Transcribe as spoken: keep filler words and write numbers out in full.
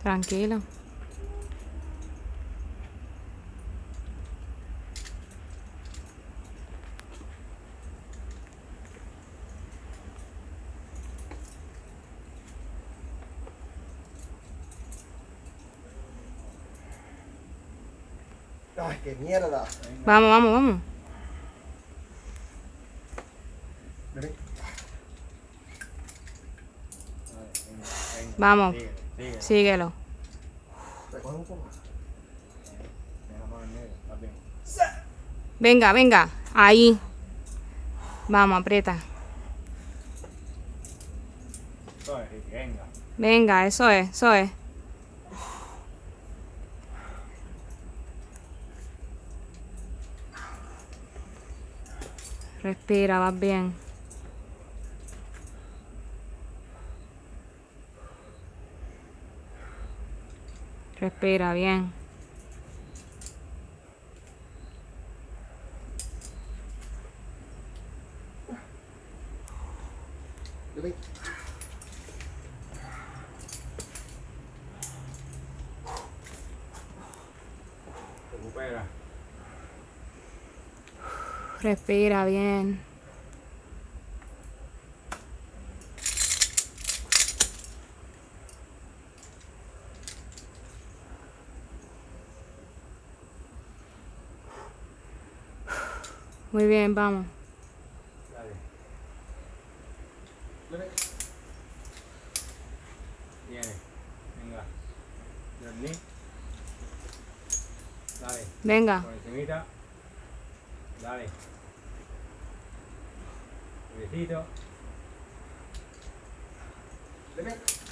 Tranquilo. Ay, qué mierda. Vamos, vamos, vamos. Ven. Vamos. Sigue, sigue. Síguelo. Recoge un poco. Deja más en medio, está bien. Venga, venga. Ahí. Vamos, aprieta. Eso es, Ricky, venga. Venga, eso es, eso es. Respira, vas bien. Respira bien. Ven. Recupera. Respira bien. Muy bien, vamos. Dale. Ven. Viene. Venga. Jordi. Dale. Venga. Por encimita. Dale. Suavecito. Ven.